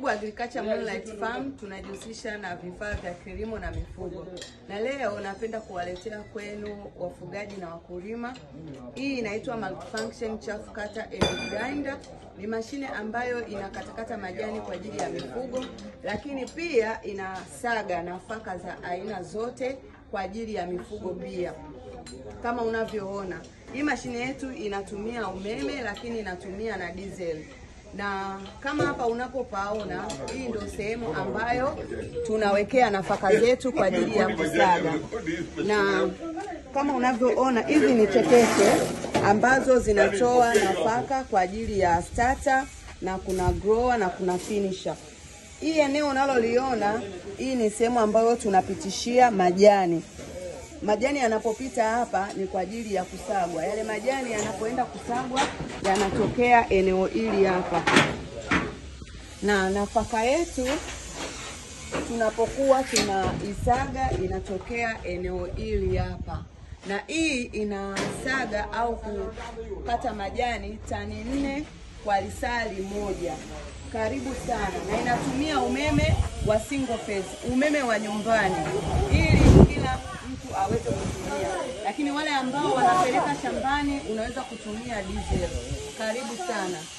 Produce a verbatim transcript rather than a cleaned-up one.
Karibu Agriculture Moonlight Farm, tunajihusisha na vifaa vya kilimo na mifugo. Na leo napenda kuwaletea kwenu wafugaji na wakulima. Hii inaitwa Multifunction Chaff Cutter and Grinder. Ni mashine ambayo inakatakata majani kwa ajili ya mifugo, lakini pia inasaga nafaka za aina zote kwa ajili ya mifugo pia. Kama unavyoona, hii mashine yetu inatumia umeme lakini inatumia na diesel. Na kama hapa unapopaona, hii ndio sehemu ambayo tunawekea nafaka zetu kwa ajili ya kusaga. Na kama unavyoona, hizi ni tekete ambazo zinatoa nafaka kwa ajili ya starter, na kuna grower na kuna finisher. Hii eneo unaloliona, hii ni sehemu ambayo tunapitishia majani. Majani yanapopita hapa ni kwa ajili ya kusagwa. Yale majani yanapoenda kusagwa yanatokea eneo hili hapa. Na nafaka yetu tunapokuwa tunaisaga inatokea eneo hili hapa. Na hii inasaga au kukata majani tani nne kwa lisali moja. Karibu sana. Na inatumia umeme wa single phase, umeme wa nyumbani, ili kila mtu aweze kutumia. Lakini wale ambao wanapeleka shambani unaweza kutumia diesel. Karibu sana.